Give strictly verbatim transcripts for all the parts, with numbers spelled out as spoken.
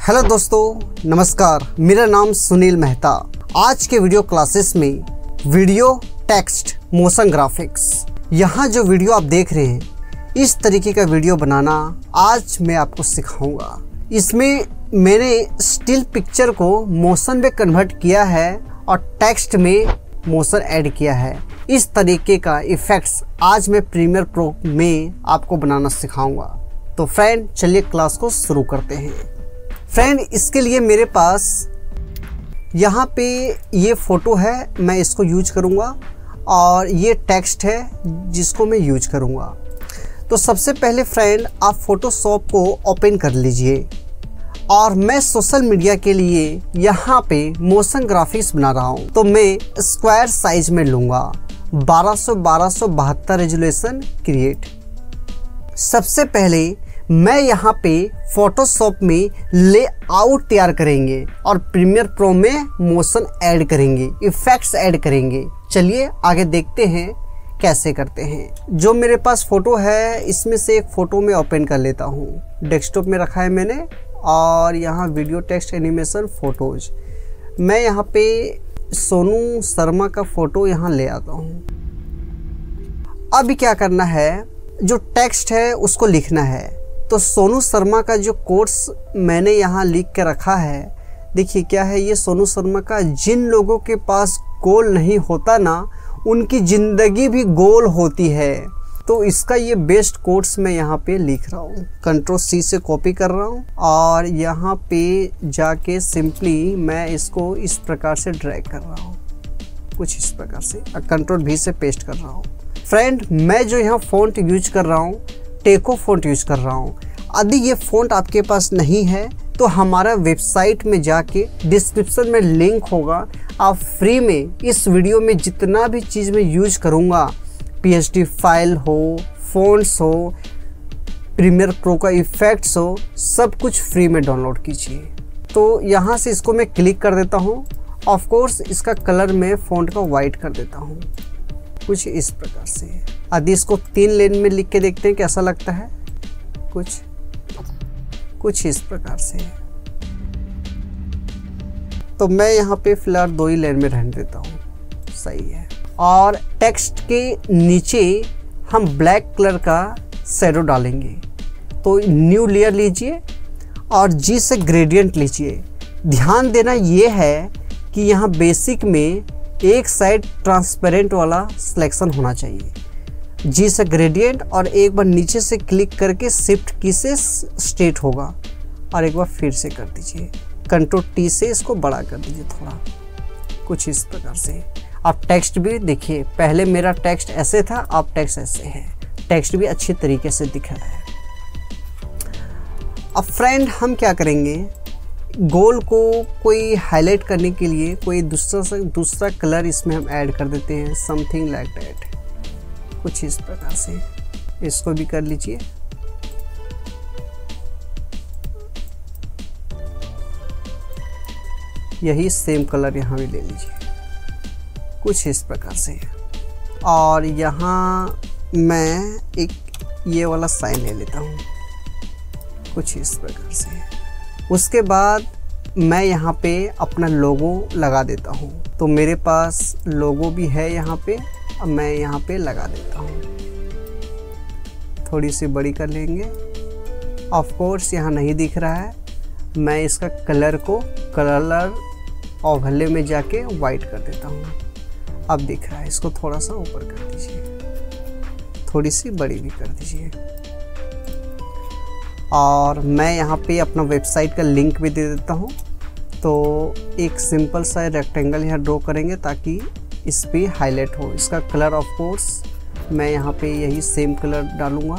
Hello दोस्तों, नमस्कार। मेरा नाम सुनील मेहता। आज के वीडियो क्लासेस में वीडियो, टेक्स्ट, मोशन ग्राफिक्स, यहाँ जो वीडियो आप देख रहे हैं इस तरीके का वीडियो बनाना आज मैं आपको सिखाऊंगा। इसमें मैंने स्टिल पिक्चर को मोशन में कन्वर्ट किया है और टेक्स्ट में मोशन ऐड किया है। इस तरीके का इफ़ेक्ट्स आज मैं प्रीमियर प्रो में आपको बनाना सिखाऊंगा। तो फ्रेंड, चलिए क्लास को शुरू करते हैं। फ्रेंड, इसके लिए मेरे पास यहाँ पे ये फ़ोटो है, मैं इसको यूज करूँगा और ये टेक्स्ट है जिसको मैं यूज करूँगा। तो सबसे पहले फ्रेंड, आप फ़ोटोशॉप को ओपन कर लीजिए और मैं सोशल मीडिया के लिए यहाँ पे मोशन ग्राफिक्स बना रहा हूँ। तो मैं स्क्वायर साइज में लूँगा, बारह सौ बारह सौ बहत्तर रेजुलेशन क्रिएट। सबसे पहले मैं यहाँ पे फोटोशॉप में लेआउट तैयार करेंगे और प्रीमियर प्रो में मोशन ऐड करेंगे, इफ़ेक्ट्स ऐड करेंगे। चलिए आगे देखते हैं कैसे करते हैं। जो मेरे पास फ़ोटो है इसमें से एक फ़ोटो में ओपन कर लेता हूँ। डेस्कटॉप में रखा है मैंने और यहाँ वीडियो, टेक्स्ट, एनिमेशन, फ़ोटोज़। मैं यहाँ पे सोनू शर्मा का फ़ोटो यहाँ ले आता हूँ। अभी क्या करना है, जो टेक्स्ट है उसको लिखना है। तो सोनू शर्मा का जो कोट्स मैंने यहाँ लिख के रखा है, देखिए क्या है ये सोनू शर्मा का, जिन लोगों के पास गोल नहीं होता ना उनकी ज़िंदगी भी गोल होती है। तो इसका ये बेस्ट कोट्स मैं यहाँ पे लिख रहा हूँ। कंट्रोल सी से कॉपी कर रहा हूँ और यहाँ पे जाके सिंपली मैं इसको इस प्रकार से ड्रैग कर रहा हूँ, कुछ इस प्रकार से। कंट्रोल भी से पेस्ट कर रहा हूँ। फ्रेंड, मैं जो यहाँ फ़ॉन्ट यूज कर रहा हूँ टेको फ़ॉन्ट यूज कर रहा हूँ। यदि ये फ़ॉन्ट आपके पास नहीं है तो हमारा वेबसाइट में जाके डिस्क्रिप्शन में लिंक होगा, आप फ्री में इस वीडियो में जितना भी चीज़ मैं यूज करूँगा, पीएचडी फाइल हो, फ़ॉन्ट्स हो, प्रीमियर प्रो का इफ़ेक्ट्स हो, सब कुछ फ्री में डाउनलोड कीजिए। तो यहाँ से इसको मैं क्लिक कर देता हूँ। ऑफ कोर्स इसका कलर मैं फ़ॉन्ट का वाइट कर देता हूँ, कुछ इस प्रकार से। यदि इसको तीन लेन में लिख के देखते हैं कैसा लगता है, कुछ कुछ इस प्रकार से। तो मैं यहाँ पे फिलहाल दो ही लेन में रहने देता हूँ, सही है। और टेक्स्ट के नीचे हम ब्लैक कलर का शैडो डालेंगे। तो न्यू लेयर लीजिए और जी से ग्रेडियंट लीजिए। ध्यान देना ये है कि यहाँ बेसिक में एक साइड ट्रांसपेरेंट वाला सिलेक्शन होना चाहिए। जी से ग्रेडियंट और एक बार नीचे से क्लिक करके शिफ्ट की से स्ट्रेट होगा और एक बार फिर से कर दीजिए। कंट्रोल टी से इसको बड़ा कर दीजिए थोड़ा, कुछ इस प्रकार से। अब टेक्स्ट भी देखिए, पहले मेरा टेक्स्ट ऐसे था, अब टेक्स्ट ऐसे है। टेक्स्ट भी अच्छी तरीके से दिख रहा है। अब फ्रेंड, हम क्या करेंगे, गोल को कोई हाईलाइट करने के लिए कोई दूसरा से दूसरा कलर इसमें हम ऐड कर देते हैं, समथिंग लाइक दैट, कुछ इस प्रकार से। इसको भी कर लीजिए। यही सेम कलर यहाँ भी ले लीजिए, कुछ इस प्रकार से। और यहाँ मैं एक ये वाला साइन ले लेता हूँ, कुछ इस प्रकार से। उसके बाद मैं यहाँ पे अपना लोगो लगा देता हूँ। तो मेरे पास लोगो भी है यहाँ पे, अब मैं यहाँ पे लगा देता हूँ। थोड़ी सी बड़ी कर लेंगे। ऑफ कोर्स यहाँ नहीं दिख रहा है, मैं इसका कलर को कलर ओवरले में जाके वाइट कर देता हूँ। अब दिख रहा है, इसको थोड़ा सा ऊपर कर दीजिए, थोड़ी सी बड़ी भी कर दीजिए। और मैं यहाँ पे अपना वेबसाइट का लिंक भी दे देता हूँ। तो एक सिंपल सा रेक्टेंगल यहाँ ड्रॉ करेंगे ताकि इस पे हाईलाइट हो। इसका कलर ऑफ कोर्स मैं यहाँ पे यही सेम कलर डालूँगा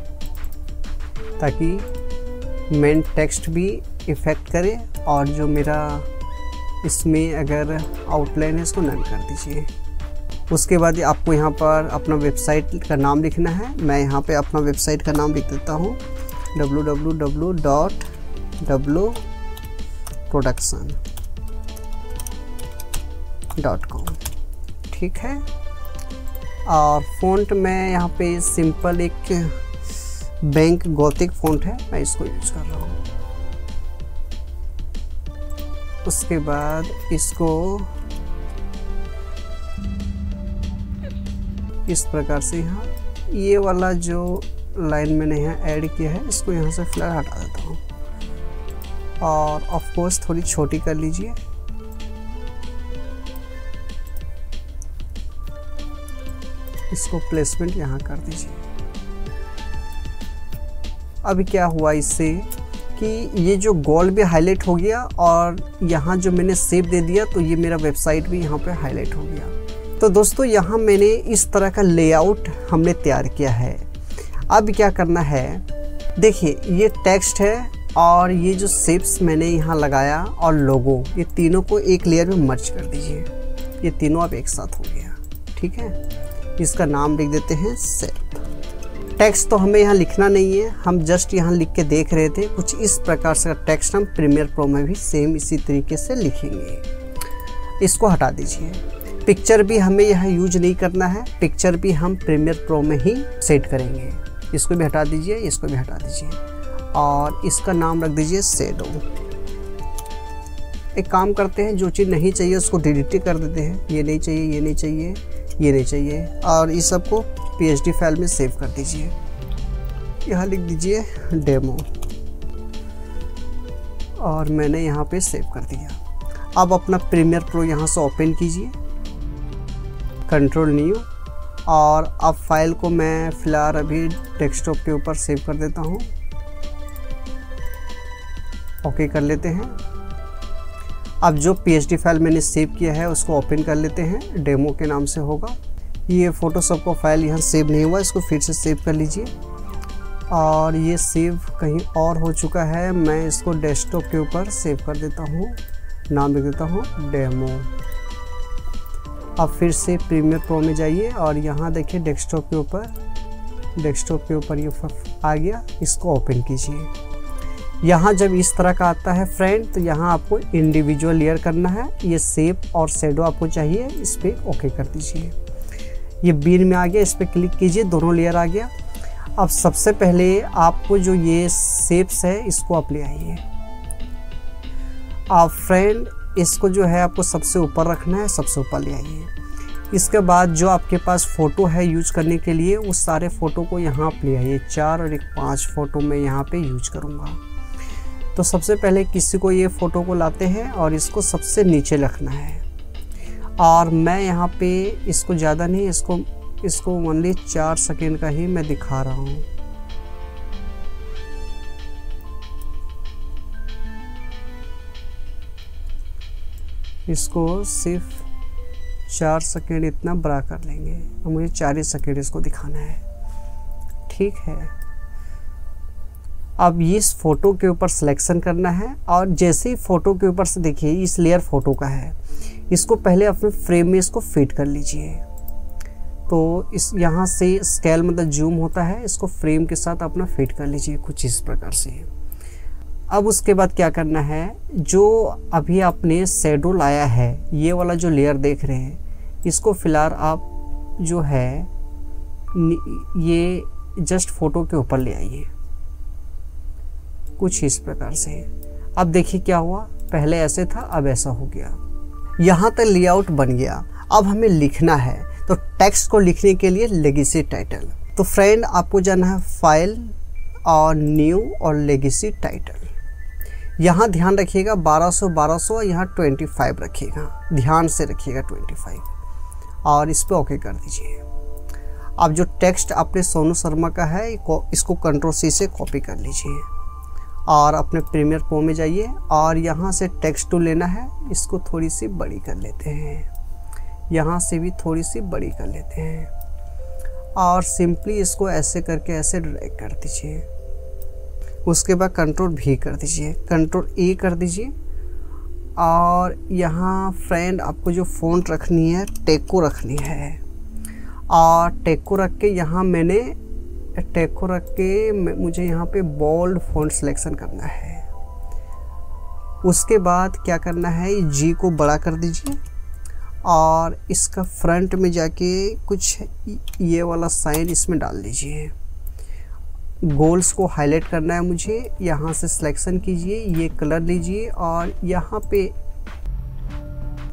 ताकि मेन टेक्स्ट भी इफ़ेक्ट करे और जो मेरा इसमें अगर आउटलाइन है इसको नन कर दीजिए। उसके बाद आपको यहाँ पर अपना वेबसाइट का नाम लिखना है। मैं यहाँ पे अपना वेबसाइट का नाम लिख देता हूँ, W W W dot W production dot com, ठीक है। और फ़ॉन्ट मैं यहाँ पे सिंपल एक बैंक गॉथिक फ़ॉन्ट है, मैं इसको यूज़ कर रहा हूँ। उसके बाद इसको इस प्रकार से यहाँ ये वाला जो लाइन मैंने यहाँ ऐड किया है इसको यहाँ से फिलहाल हटा देता हूँ और ऑफ कोर्स थोड़ी छोटी कर लीजिए। इसको प्लेसमेंट यहाँ कर दीजिए। अभी क्या हुआ इससे कि ये जो गोल भी हाईलाइट हो गया और यहाँ जो मैंने सेव दे दिया तो ये मेरा वेबसाइट भी यहाँ पे हाईलाइट हो गया। तो दोस्तों यहाँ मैंने इस तरह का लेआउट हमने तैयार किया है। अब क्या करना है, देखिए ये टेक्स्ट है और ये जो शेप्स मैंने यहाँ लगाया और लोगो, ये तीनों को एक लेयर में मर्ज कर दीजिए। ये तीनों अब एक साथ हो गया, ठीक है। इसका नाम लिख देते हैं शेप। टेक्स्ट तो हमें यहाँ लिखना नहीं है, हम जस्ट यहाँ लिख के देख रहे थे। कुछ इस प्रकार से टेक्स्ट हम प्रीमियर प्रो में भी सेम इसी तरीके से लिखेंगे। इसको हटा दीजिए। पिक्चर भी हमें यहाँ यूज नहीं करना है, पिक्चर भी हम प्रीमियर प्रो में ही सेट करेंगे। इसको भी हटा दीजिए, इसको भी हटा दीजिए और इसका नाम रख दीजिए शैडो। एक काम करते हैं, जो चीज़ नहीं चाहिए उसको डिलीट कर देते हैं। ये नहीं चाहिए, ये नहीं चाहिए, ये नहीं चाहिए और इस सबको पीएचडी फाइल में सेव कर दीजिए। यहाँ लिख दीजिए डेमो और मैंने यहाँ पे सेव कर दिया। अब अपना प्रीमियर प्रो यहाँ से ओपन कीजिए, कंट्रोल न्यू, और अब फाइल को मैं फिलहाल अभी डेस्कटॉप के ऊपर सेव कर देता हूँ। ओके कर लेते हैं। अब जो पीएचडी फाइल मैंने सेव किया है उसको ओपन कर लेते हैं, डेमो के नाम से होगा। ये फोटोशॉप का फाइल यहाँ सेव नहीं हुआ, इसको फिर से सेव कर लीजिए। और ये सेव कहीं और हो चुका है, मैं इसको डेस्कटॉप के ऊपर सेव कर देता हूँ, नाम लिख देता हूँ डेमो। अब फिर से प्रीमियर प्रो में जाइए और यहाँ देखिए डेस्कटॉप के ऊपर, डेस्कटॉप के ऊपर ये आ गया, इसको ओपन कीजिए। यहाँ जब इस तरह का आता है फ्रेंड, तो यहाँ आपको इंडिविजुअल लेयर करना है। ये शेप और शैडो आपको चाहिए, इस पर ओके कर दीजिए। ये बीन में आ गया, इस पर क्लिक कीजिए, दोनों लेयर आ गया। अब सबसे पहले आपको जो ये शेप्स है इसको आप ले आइए। आप फ्रेंड इसको जो है आपको सबसे ऊपर रखना है, सबसे ऊपर ले आइए। इसके बाद जो आपके पास फ़ोटो है यूज करने के लिए, उस सारे फ़ोटो को यहाँ आप ले आइए। चार और एक पाँच फ़ोटो मैं यहाँ पे यूज करूँगा। तो सबसे पहले किसी को ये फ़ोटो को लाते हैं और इसको सबसे नीचे रखना है। और मैं यहाँ पे इसको ज़्यादा नहीं, इसको इसको ओनली चार सेकेंड का ही मैं दिखा रहा हूँ। इसको सिर्फ चार सेकेंड इतना बड़ा कर लेंगे और मुझे चार ही सेकेंड इसको दिखाना है, ठीक है। अब इस फ़ोटो के ऊपर सिलेक्शन करना है और जैसे ही फ़ोटो के ऊपर से देखिए इस लेयर फ़ोटो का है, इसको पहले अपने फ्रेम में इसको फिट कर लीजिए। तो इस यहाँ से स्केल मतलब जूम होता है, इसको फ्रेम के साथ अपना फिट कर लीजिए कुछ इस प्रकार से। अब उसके बाद क्या करना है, जो अभी आपने शैडो लाया है, ये वाला जो लेयर देख रहे हैं, इसको फिलहाल आप जो है ये जस्ट फ़ोटो के ऊपर ले आइए कुछ इस प्रकार से। अब देखिए क्या हुआ, पहले ऐसे था अब ऐसा हो गया। यहाँ तक लेआउट बन गया। अब हमें लिखना है, तो टेक्स्ट को लिखने के लिए लेगेसी टाइटल। तो फ्रेंड आपको जाना है फाइल और न्यू और लेगेसी टाइटल। यहाँ ध्यान रखिएगा बारह सौ बारह सौ, यहाँ पच्चीस रखिएगा, ध्यान से रखिएगा पच्चीस, और इस पर ओके कर दीजिए। अब जो टेक्स्ट आपने सोनू शर्मा का है इसको कंट्रोल सी से कॉपी कर लीजिए और अपने प्रीमियर प्रो में जाइए और यहाँ से टेक्स्ट टू लेना है, इसको थोड़ी सी बड़ी कर लेते हैं, यहाँ से भी थोड़ी सी बड़ी कर लेते हैं और सिंपली इसको ऐसे करके ऐसे ड्रैग कर दीजिए। उसके बाद कंट्रोल भी कर दीजिए, कंट्रोल ए कर दीजिए और यहाँ फ्रेंड आपको जो फ़ॉन्ट रखनी है टेको रखनी है और टेको रख के यहाँ मैंने टेको रख के मुझे यहाँ पे बोल्ड फ़ॉन्ट सिलेक्शन करना है। उसके बाद क्या करना है, जी को बड़ा कर दीजिए और इसका फ्रंट में जाके कुछ ये वाला साइन इसमें डाल दीजिए। गोल्स को हाईलाइट करना है मुझे, यहाँ से सिलेक्शन कीजिए, ये कलर लीजिए और यहाँ पे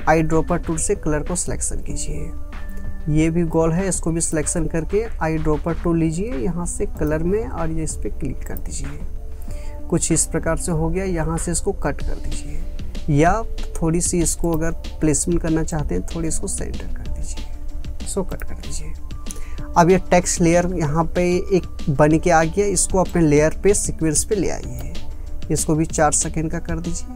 आई ड्रॉपर टूल से कलर को सिलेक्शन कीजिए। ये भी गोल है, इसको भी सिलेक्शन करके आई ड्रॉपर टूल लीजिए यहाँ से कलर में और ये इस पर क्लिक कर दीजिए। कुछ इस प्रकार से हो गया। यहाँ से इसको कट कर दीजिए या थोड़ी सी इसको अगर प्लेसमेंट करना चाहते हैं थोड़ी इसको सेंटर कर दीजिए, इसको कट कर दीजिए। अब ये टेक्स्ट लेयर यहाँ पे एक बन के आ गया, इसको अपने लेयर पे सीक्वेंस पे ले आइए। इसको भी चार सेकेंड का कर दीजिए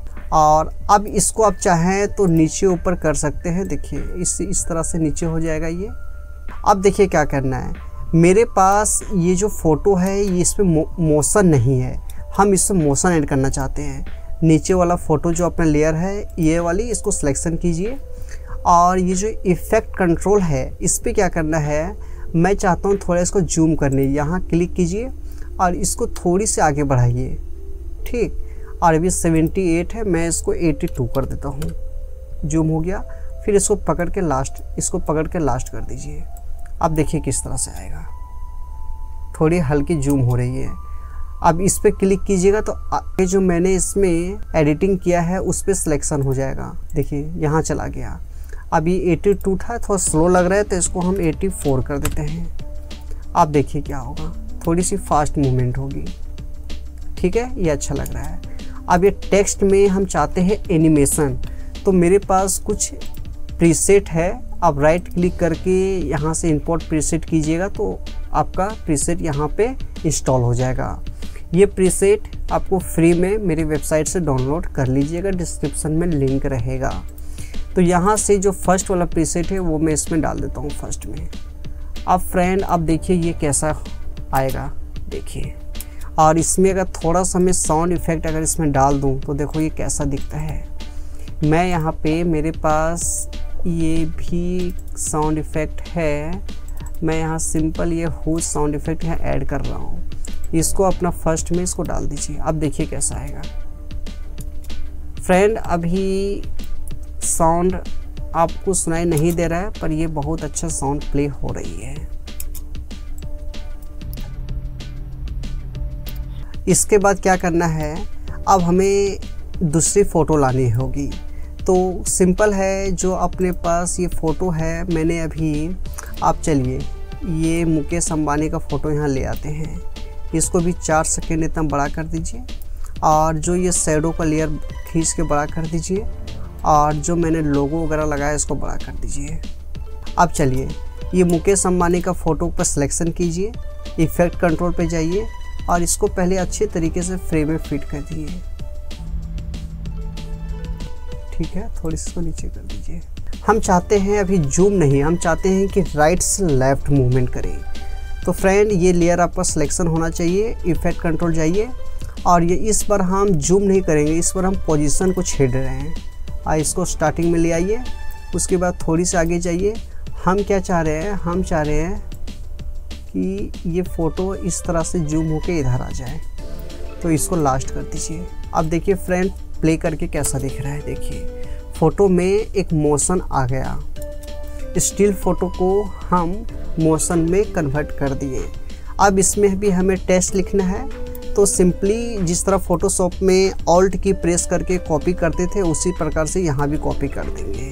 और अब इसको आप चाहें तो नीचे ऊपर कर सकते हैं। देखिए इस इस तरह से नीचे हो जाएगा ये। अब देखिए क्या करना है, मेरे पास ये जो फ़ोटो है ये इसमें मो, मोशन नहीं है, हम इसमें मोशन ऐड करना चाहते हैं। नीचे वाला फ़ोटो जो अपना लेयर है ये वाली, इसको सिलेक्शन कीजिए और ये जो इफ़ेक्ट कंट्रोल है इस पर क्या करना है, मैं चाहता हूँ थोड़ा इसको जूम करने, यहाँ क्लिक कीजिए और इसको थोड़ी सी आगे बढ़ाइए। ठीक, और अभी अठहत्तर है, मैं इसको बयासी कर देता हूँ, जूम हो गया। फिर इसको पकड़ के लास्ट इसको पकड़ के लास्ट कर दीजिए। अब देखिए किस तरह से आएगा, थोड़ी हल्की जूम हो रही है। अब इस पर क्लिक कीजिएगा तो ये जो मैंने इसमें एडिटिंग किया है उस पर सिलेक्शन हो जाएगा। देखिए यहाँ चला गया। अभी बयासी था, थोड़ा स्लो लग रहा है तो इसको हम चौरासी कर देते हैं। अब देखिए क्या होगा, थोड़ी सी फास्ट मूवमेंट होगी। ठीक है, ये अच्छा लग रहा है। अब ये टेक्स्ट में हम चाहते हैं एनिमेशन, तो मेरे पास कुछ प्रीसेट है। आप राइट क्लिक करके यहाँ से इंपोर्ट प्रीसेट कीजिएगा तो आपका प्रीसेट यहाँ पे इंस्टॉल हो जाएगा। ये प्रीसेट आपको फ्री में मेरी वेबसाइट से डाउनलोड कर लीजिएगा, डिस्क्रिप्शन में लिंक रहेगा। तो यहाँ से जो फर्स्ट वाला प्रीसेट है वो मैं इसमें डाल देता हूँ फर्स्ट में। अब फ्रेंड अब देखिए ये कैसा आएगा, देखिए। और इसमें अगर थोड़ा सा मैं साउंड इफ़ेक्ट अगर इसमें डाल दूँ तो देखो ये कैसा दिखता है। मैं यहाँ पे मेरे पास ये भी साउंड इफ़ेक्ट है, मैं यहाँ सिंपल ये हुज साउंड इफ़ेक्ट यहाँ ऐड कर रहा हूँ। इसको अपना फर्स्ट में इसको डाल दीजिए। अब देखिए कैसा आएगा फ्रेंड। अभी साउंड आपको सुनाई नहीं दे रहा है पर ये बहुत अच्छा साउंड प्ले हो रही है। इसके बाद क्या करना है, अब हमें दूसरी फ़ोटो लानी होगी। तो सिंपल है, जो अपने पास ये फ़ोटो है मैंने अभी, आप चलिए ये मुकेश अंबानी का फ़ोटो यहाँ ले आते हैं। इसको भी चार सेकेंड इतना बड़ा कर दीजिए और जो ये शैडो का लेयर खींच के बड़ा कर दीजिए और जो मैंने लोगो वगैरह लगाया इसको बड़ा कर दीजिए। अब चलिए ये मुकेश अंबानी का फ़ोटो पर सिलेक्शन कीजिए, इफ़ेक्ट कंट्रोल पे जाइए और इसको पहले अच्छे तरीके से फ्रेम में फिट कर दिए। ठीक है, थोड़ी सी इसको नीचे कर दीजिए। हम चाहते हैं अभी जूम नहीं, हम चाहते हैं कि राइट से लेफ़्ट मूवमेंट करें। तो फ्रेंड ये लेयर आपका सिलेक्शन होना चाहिए, इफ़ेक्ट कंट्रोल जाइए और ये इस बार हम जूम नहीं करेंगे, इस बार हम पोजीशन को छेड़ रहे हैं। और इसको स्टार्टिंग में ले आइए, उसके बाद थोड़ी सी आगे जाइए। हम क्या चाह रहे हैं, हम चाह रहे हैं कि ये फ़ोटो इस तरह से जूम होके इधर आ जाए, तो इसको लास्ट कर दीजिए। अब देखिए फ्रेंड प्ले करके कैसा दिख रहा है। देखिए फ़ोटो में एक मोशन आ गया, स्टिल फ़ोटो को हम मोशन में कन्वर्ट कर दिए। अब इसमें भी हमें टेक्स्ट लिखना है, तो सिंपली जिस तरह फ़ोटोशॉप में ऑल्ट की प्रेस करके कॉपी करते थे उसी प्रकार से यहाँ भी कॉपी कर देंगे।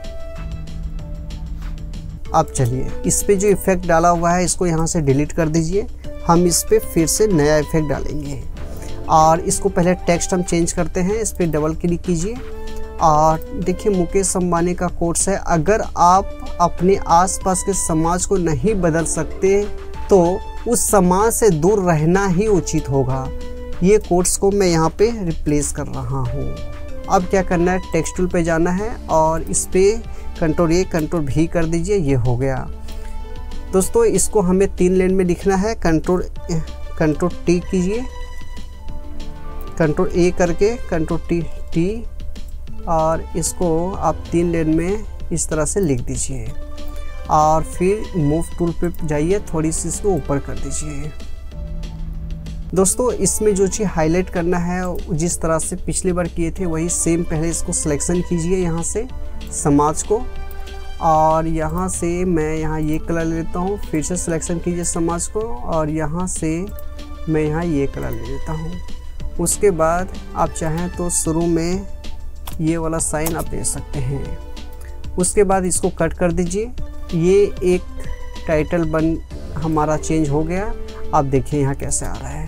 अब चलिए इस पे जो इफ़ेक्ट डाला हुआ है इसको यहाँ से डिलीट कर दीजिए। हम इस पे फिर से नया इफ़ेक्ट डालेंगे और इसको पहले टेक्स्ट हम चेंज करते हैं। इस पर डबल क्लिक कीजिए और देखिए मुकेश अंबानी का कोट्स है, अगर आप अपने आसपास के समाज को नहीं बदल सकते तो उस समाज से दूर रहना ही उचित होगा। ये कोट्स को मैं यहाँ पे रिप्लेस कर रहा हूँ। अब क्या करना है, टेक्स्ट टूल पे जाना है और इस पर कंट्रोल ए कंट्रोल भी कर दीजिए। ये हो गया दोस्तों। इसको हमें तीन लाइन में लिखना है। कंट्रोल कंट्रोल टी कीजिए, कंट्रोल ए करके कंट्रोल टी टी और इसको आप तीन लाइन में इस तरह से लिख दीजिए और फिर मूव टूल पे जाइए, थोड़ी सी इसको ऊपर कर दीजिए। दोस्तों इसमें जो चीज़ हाईलाइट करना है जिस तरह से पिछली बार किए थे वही सेम, पहले इसको सिलेक्शन कीजिए यहाँ से समाज को और यहाँ से मैं यहाँ ये कलर लेता हूँ, फिर से सिलेक्शन कीजिए समाज को और यहाँ से मैं यहाँ ये कलर ले लेता हूँ। उसके बाद आप चाहें तो शुरू में ये वाला साइन आप दे सकते हैं। उसके बाद इसको कट कर दीजिए। ये एक टाइटल बन हमारा चेंज हो गया। आप देखिए यहाँ कैसे आ रहा है।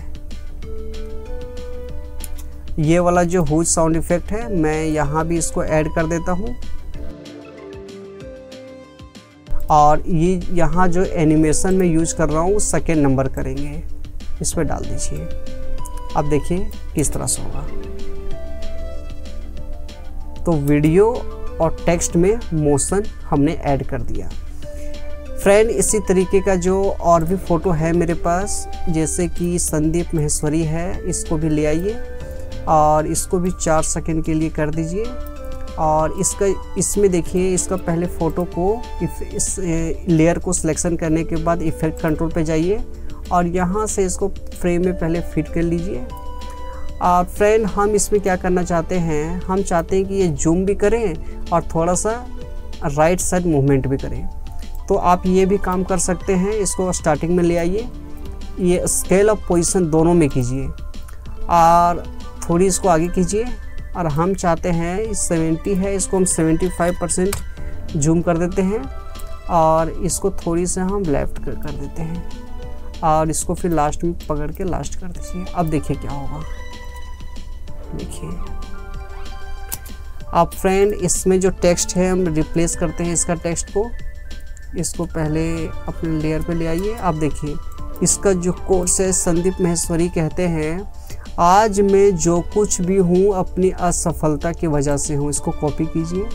ये वाला जो हुज साउंड इफेक्ट है मैं यहाँ भी इसको ऐड कर देता हूँ। और ये यहाँ जो एनिमेशन में यूज कर रहा हूँ सेकेंड नंबर करेंगे, इस पर डाल दीजिए। अब देखिए किस तरह से होगा। तो वीडियो और टेक्स्ट में मोशन हमने ऐड कर दिया। फ्रेंड इसी तरीके का जो और भी फ़ोटो है मेरे पास, जैसे कि संदीप महेश्वरी है, इसको भी ले आइए और इसको भी चार सेकंड के लिए कर दीजिए। और इसका इसमें देखिए, इसका पहले फ़ोटो को इस लेयर को सिलेक्शन करने के बाद इफेक्ट कंट्रोल पे जाइए और यहाँ से इसको फ्रेम में पहले फिट कर लीजिए। और फ्रेंड हम इसमें क्या करना चाहते हैं, हम चाहते हैं कि ये जूम भी करें और थोड़ा सा राइट साइड मूवमेंट भी करें। तो आप ये भी काम कर सकते हैं। इसको स्टार्टिंग में ले आइए, ये स्केल ऑफ पोजीशन दोनों में कीजिए और थोड़ी इसको आगे कीजिए। और हम चाहते हैं इस सेवेंटी है, इसको हम सेवेंटी फाइव परसेंट जूम कर देते हैं और इसको थोड़ी से हम लेफ्ट कर, कर देते हैं और इसको फिर लास्ट में पकड़ के लास्ट कर दीजिए। अब देखिए क्या होगा। देखिए अब फ्रेंड इसमें जो टेक्स्ट है हम रिप्लेस करते हैं इसका टेक्स्ट को। इसको पहले अपने लेयर पे ले आइए। आप देखिए इसका जो कोर्स है, संदीप महेश्वरी कहते हैं, आज मैं जो कुछ भी हूँ अपनी असफलता की वजह से हूँ। इसको कॉपी कीजिए,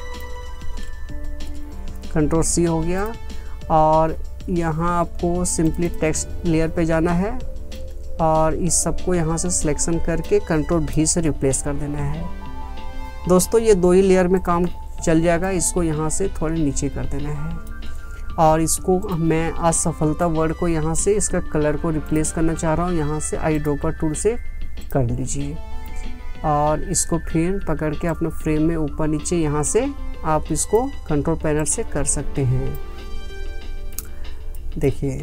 कंट्रोल सी हो गया और यहाँ आपको सिंपली टेक्स्ट लेयर पे जाना है और इस सबको यहाँ से सिलेक्शन करके कंट्रोल भी से रिप्लेस कर देना है। दोस्तों ये दो ही लेयर में काम चल जाएगा। इसको यहाँ से थोड़े नीचे कर देना है और इसको मैं असफलता वर्ड को यहाँ से इसका कलर को रिप्लेस करना चाह रहा हूँ। यहाँ से आई ड्रॉपर टूल से कर लीजिए और इसको फिर पकड़ के अपने फ्रेम में ऊपर नीचे यहाँ से आप इसको कंट्रोल पैनल से कर सकते हैं। देखिए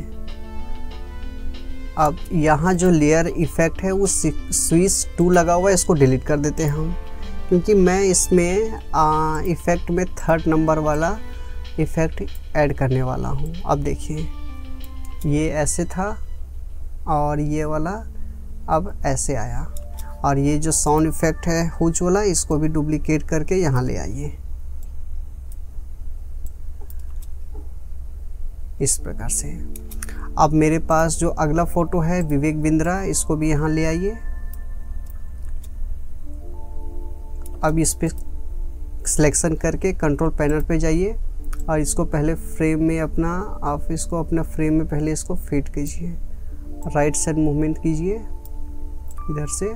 अब यहाँ जो लेयर इफेक्ट है वो स्विच टू लगा हुआ है, इसको डिलीट कर देते हैं हम, क्योंकि मैं इसमें आ, इफेक्ट में थर्ड नंबर वाला इफ़ेक्ट ऐड करने वाला हूँ। अब देखिए ये ऐसे था और ये वाला अब ऐसे आया और ये जो साउंड इफ़ेक्ट है हुज वाला, इसको भी डुप्लीकेट करके यहाँ ले आइए इस प्रकार से। अब मेरे पास जो अगला फ़ोटो है विवेक बिंद्रा, इसको भी यहाँ ले आइए। अब इस पर सिलेक्शन करके कंट्रोल पैनल पे जाइए और इसको पहले फ्रेम में अपना आप इसको अपना फ्रेम में पहले इसको फिट कीजिए, राइट साइड मूवमेंट कीजिए इधर से।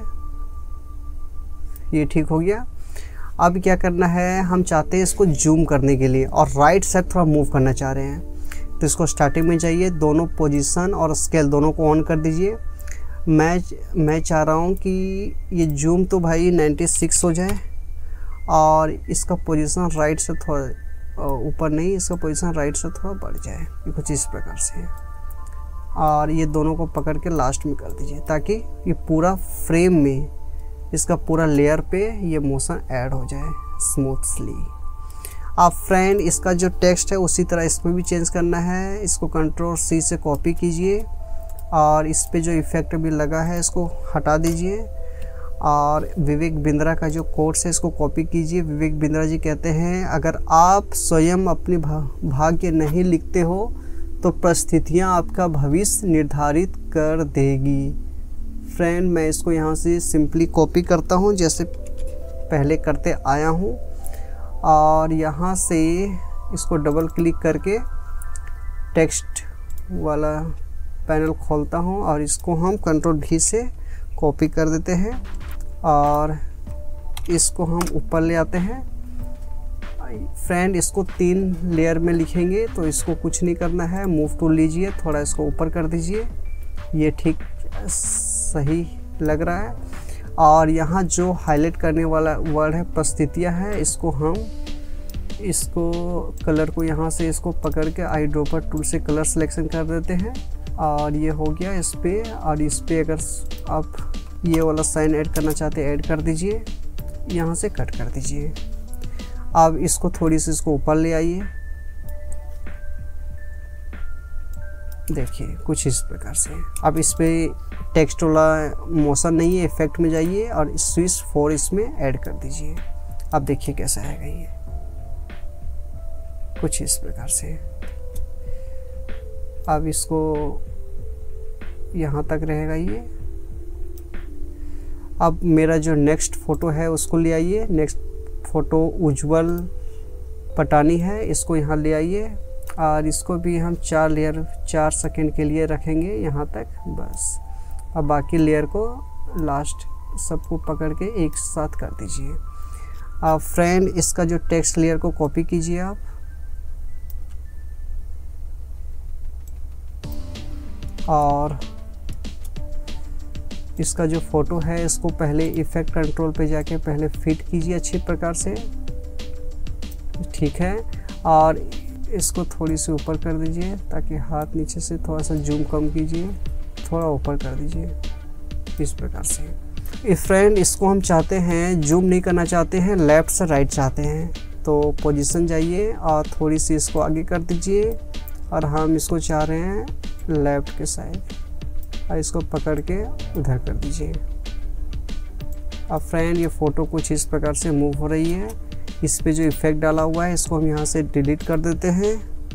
ये ठीक हो गया। अब क्या करना है, हम चाहते हैं इसको जूम करने के लिए और राइट साइड थोड़ा मूव करना चाह रहे हैं। तो इसको स्टार्टिंग में जाइए, दोनों पोजीशन और स्केल दोनों को ऑन कर दीजिए। मैं मैं चाह रहा हूँ कि ये जूम तो भाई नाइन्टी सिक्स हो जाए और इसका पोजीशन राइट से थोड़ा ऊपर नहीं, इसका पोजीशन राइट से थोड़ा बढ़ जाए, कुछ इस प्रकार से। और ये दोनों को पकड़ के लास्ट में कर दीजिए ताकि ये पूरा फ्रेम में इसका पूरा लेयर पे ये मोशन ऐड हो जाए स्मूथली। आप फ्रेंड इसका जो टेक्स्ट है उसी तरह इसको भी चेंज करना है। इसको कंट्रोल सी से कॉपी कीजिए और इस पे जो इफ़ेक्ट भी लगा है इसको हटा दीजिए और विवेक बिंद्रा का जो कोट्स है इसको कॉपी कीजिए। विवेक बिंद्रा जी कहते हैं, अगर आप स्वयं अपने भाग्य नहीं लिखते हो तो परिस्थितियाँ आपका भविष्य निर्धारित कर देगी। फ्रेंड मैं इसको यहाँ से सिंपली कॉपी करता हूँ जैसे पहले करते आया हूँ और यहाँ से इसको डबल क्लिक करके टेक्स्ट वाला पैनल खोलता हूँ और इसको हम कंट्रोल भी से कॉपी कर देते हैं और इसको हम ऊपर ले आते हैं। फ्रेंड इसको तीन लेयर में लिखेंगे तो इसको कुछ नहीं करना है, मूव टूल लीजिए, थोड़ा इसको ऊपर कर दीजिए, ये ठीक सही लग रहा है। और यहाँ जो हाईलाइट करने वाला वर्ड है परिस्थितियाँ है, इसको हम इसको कलर को यहाँ से इसको पकड़ के आई ड्रॉपर टूल से कलर सिलेक्शन कर देते हैं और ये हो गया इस पर। और इस पर अगर आप ये वाला साइन ऐड करना चाहते हैं ऐड कर दीजिए। यहाँ से कट कर दीजिए। अब इसको थोड़ी सी इसको ऊपर ले आइए, देखिए कुछ इस प्रकार से। अब इस पे टेक्स्ट वाला मोशन नहीं है, इफेक्ट में जाइए और स्विच फोर इसमें ऐड कर दीजिए। अब देखिए कैसा आएगा ये, कुछ इस प्रकार से। अब इसको यहाँ तक रहेगा ये। अब मेरा जो नेक्स्ट फ़ोटो है उसको ले आइए। नेक्स्ट फ़ोटो उज्जवल पटानी है, इसको यहाँ ले आइए और इसको भी हम चार लेयर चार सेकंड के लिए रखेंगे यहाँ तक बस। अब बाकी लेयर को लास्ट सबको पकड़ के एक साथ कर दीजिए। अब फ्रेंड इसका जो टेक्स्ट लेयर को कॉपी कीजिए आप, और इसका जो फ़ोटो है इसको पहले इफ़ेक्ट कंट्रोल पे जाके पहले फिट कीजिए अच्छी प्रकार से, ठीक है। और इसको थोड़ी सी ऊपर कर दीजिए ताकि हाथ नीचे से थोड़ा सा जूम कम कीजिए, थोड़ा ऊपर कर दीजिए इस प्रकार से। इस फ्रेंड इसको हम चाहते हैं जूम नहीं करना चाहते हैं, लेफ़्ट से राइट चाहते हैं, तो पोजीशन जाइए और थोड़ी सी इसको आगे कर दीजिए और हम इसको चाह रहे हैं लेफ़्ट के साइड, और इसको पकड़ के उधर कर दीजिए। अब फ्रेंड ये फ़ोटो कुछ इस प्रकार से मूव हो रही है। इस पे जो इफ़ेक्ट डाला हुआ है इसको हम यहाँ से डिलीट कर देते हैं।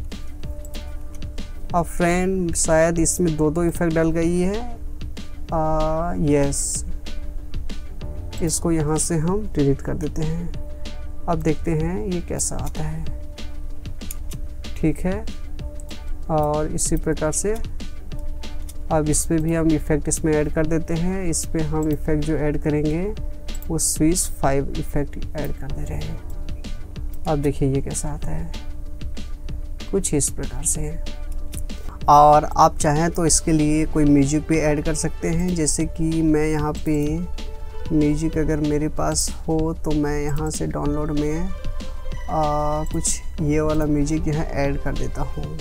अब फ्रेंड शायद इसमें दो दो इफ़ेक्ट डल गई है, आ, यस, इसको यहाँ से हम डिलीट कर देते हैं। अब देखते हैं ये कैसा आता है, ठीक है। और इसी प्रकार से अब इस पे भी हम इफ़ेक्ट इसमें ऐड कर देते हैं। इस पे हम इफ़ेक्ट जो ऐड करेंगे वो स्विच फाइव इफ़ेक्ट ऐड कर दे रहे हैं। अब देखिए ये कैसा आता है, कुछ इस प्रकार से। और आप चाहें तो इसके लिए कोई म्यूजिक भी ऐड कर सकते हैं, जैसे कि मैं यहाँ पे म्यूजिक अगर मेरे पास हो तो मैं यहाँ से डाउनलोड में आ, कुछ ये वाला म्यूजिक यहाँ ऐड कर देता हूँ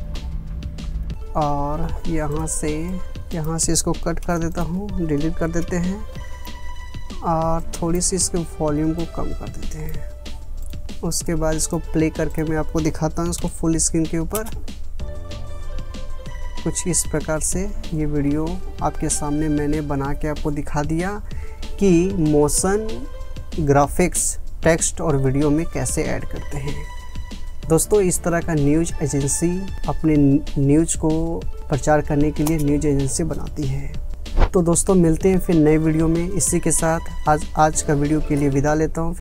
और यहाँ से यहाँ से इसको कट कर देता हूँ, डिलीट कर देते हैं और थोड़ी सी इसके वॉल्यूम को कम कर देते हैं। उसके बाद इसको प्ले करके मैं आपको दिखाता हूँ इसको फुल स्क्रीन के ऊपर। कुछ इस प्रकार से ये वीडियो आपके सामने मैंने बना के आपको दिखा दिया कि मोशन ग्राफिक्स टेक्स्ट और वीडियो में कैसे ऐड करते हैं। दोस्तों इस तरह का न्यूज़ एजेंसी अपने न्यूज़ को प्रचार करने के लिए न्यूज़ एजेंसी बनाती है। तो दोस्तों मिलते हैं फिर नए वीडियो में। इसी के साथ आज आज का वीडियो के लिए विदा लेता हूँ।